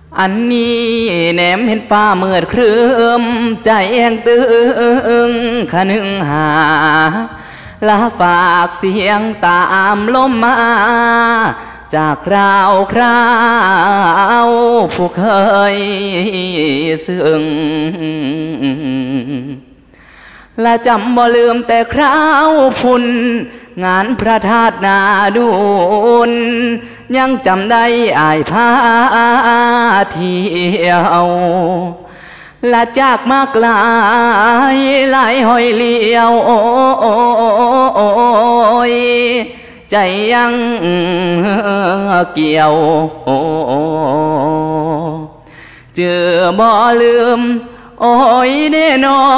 อันนี้แนมเห็นฟ้าเมื่อครึมใจแองตึงขะนึงหาลาฝากเสียงตามลมมาจากคราวผู้เคยซึ้งและจำบ่ลืมแต่คราวพุ่นงานพระธาตุนาดูนยังจำได้อายพาเที่ยวและจากมากลายหลายหอยเลี้ยวใจยังเกี่ยวเจอบ่ลืมโอ้ยเด้นอ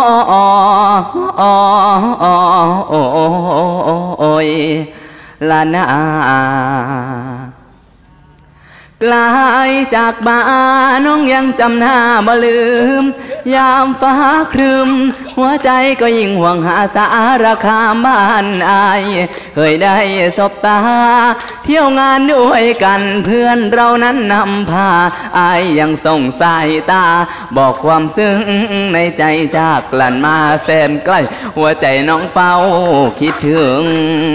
โอ้ยลานาไกลจากบ้านน้องยังจำหน้าบ่ลืมยามฟ้าครึมหัวใจก็ยิ่งห่วงหาสารคามบ้านอายเคยได้สบตาเที่ยวงานด้วยกันเพื่อนเรานั้นนำพาอายยังส่งสายตาบอกความซึ้งในใจจากกลั่นมาแสนใกล้หัวใจน้องเฝ้าคิดถึง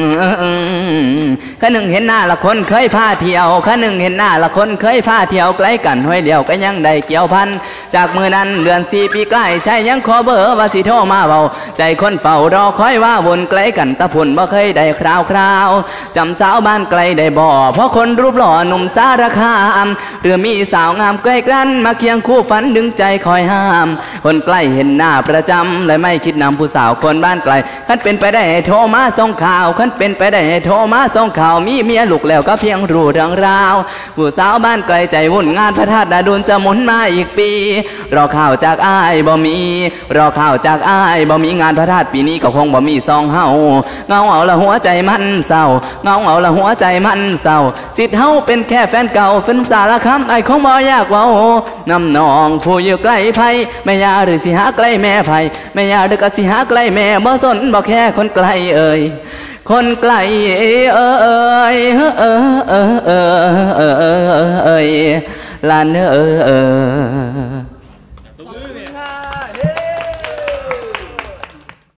ข้าหนึ่งเห็นหน้าละคนเคยพาเที่ยวข้าหนึ่งเห็นหน้าละคนเคยพาเที่ยวใกล้กันห้อยเดียวก็ยังได้เกี่ยวพันจากมือนั้นเดือน4 ปีใกล้ใช่ยังขอเบอร์ว่าสิโทรมาเบาใจคนเฝ้ารอคอยว่าวนไกลกันตะพุ่นบ่เคยได้คราวจำสาวบ้านไกลได้บ่เพราะคนรูปหล่อหนุ่มสารคามหรือมีสาวงามใกล้กันมาเคียงคู่ฝันดึงใจคอยห้ามคนใกล้เห็นหน้าประจำเลยไม่คิดนำผู้สาวคนบ้านไกลคันเป็นไปได้โทรมาส่งข่าวคันเป็นไปได้โทรมาส่งข่าวมีเมียลูกแล้วก็เพียงรู้เรื่องราวผู้สาวบ้านไกลใจวุ่นงานพระธาตุนาดูนจะหมุนมาอีกปีรอข่าวจากอ้ายบ่มีรอข่าวจากอ้ายบ่มีงานพระธาตุปีนี้ก็คงบ่มีซองเฮาเงาเอาละหัวใจมันเศร้าเงาเอาละหัวใจมันเศร้าสิทธิ์เฮาเป็นแค่แฟนเก่าแฟนสารคามไอ้คงบ่อยากเว้านำน้องผู้อยู่ใกล้ไผแม่ยาหรือสิหาใกล้แม่ไผแม่ยาหรือก็สิหาใกล้แม่บ่สนบ่แค่คนไกลเอ่ยคนไกลลาน